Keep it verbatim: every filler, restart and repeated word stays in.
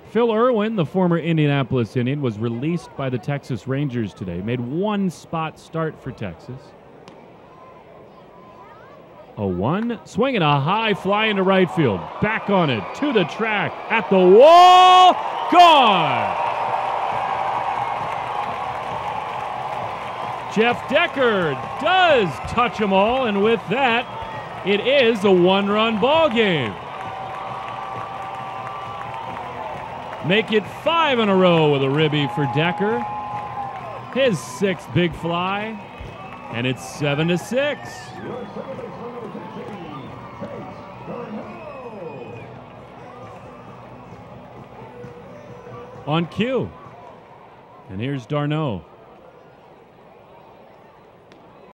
Phil Irwin, the former Indianapolis Indian, was released by the Texas Rangers today. Made one spot start for Texas. oh one. Swinging a high fly into right field. Back on it. To the track. At the wall. Gone. Jaff Decker does touch them all, and with that, it is a one-run ball game. Make it five in a row with a ribby for Decker. His sixth big fly, and it's seven to six. On cue. And here's Darno.